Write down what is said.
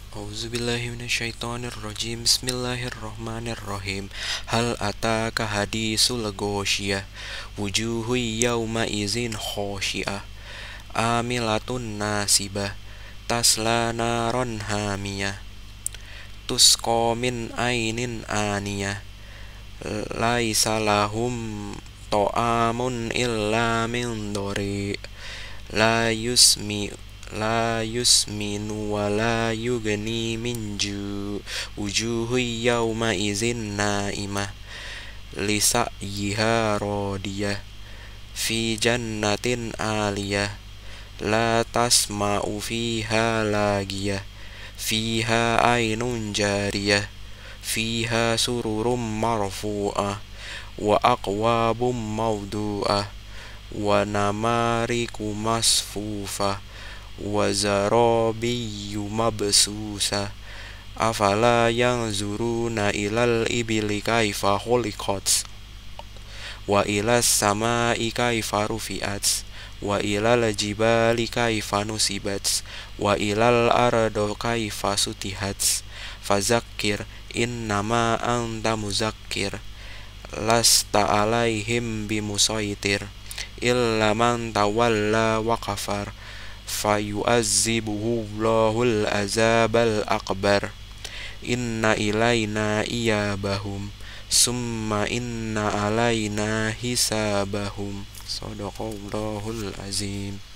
Auzubillahi minasyaitonirrajim. Bismillahirrahmanirrahim. Hal ataka hadisul ghasyiyah. Wujuhu yawma izin khasyiah. Amilatun nasibah. Tasla naron hamiyah. Tusqa min ainin aniyah. Laisa lahum ta'amun illa min dhari. La yusmi La yusminu wa la yugni min ju. Wujuhu yawma izin naimah. Lisa'yiha radiyah. Fi jannatin aliyah. La tasma'u fiha lagiyah. Fiha ainun jariyah. Fiha sururum marfu'ah. Wa aqwabum mawdu'ah. Wa namariku masfufah. Wa zarabiyyu mabsusa. Afala yanzuruna ilal ibili kaifa khuliqat. Wa ilas samai kaifa rufi'at. Wa ilal jibali kaifa nusibat. Wa ilal ardo kaifa sutihat. Fazakir innama anta muzakkir. Lasta alaihim bimusaitir. Illa man tawalla wa kafar. Fayu'azzibuhu Allahul azabal akbar. Inna ilaina iyabahum. Summa inna alaina hisabahum. Sadaqallahul azim.